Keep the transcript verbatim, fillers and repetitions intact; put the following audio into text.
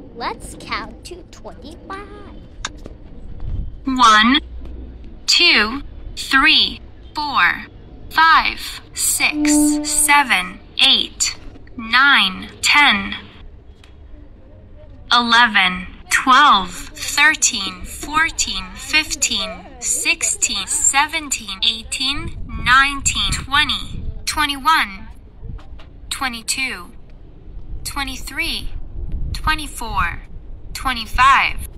Let's count to twenty-five. One, two, three, four, five, six, seven, eight, nine, ten, eleven, twelve, thirteen, fourteen, fifteen, sixteen, seventeen, eighteen, nineteen, twenty, twenty-one, twenty-two, twenty-three, twenty-four, twenty-five,